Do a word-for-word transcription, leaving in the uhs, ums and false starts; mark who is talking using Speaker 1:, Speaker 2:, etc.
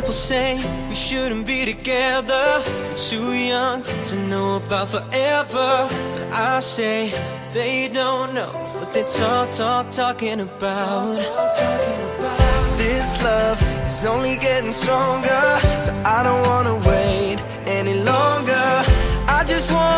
Speaker 1: people say we shouldn't be together. We're too young to know about forever. But I say they don't know what they talk, talk, talking about. This love is only getting stronger, so I don't wanna wait any longer. I just want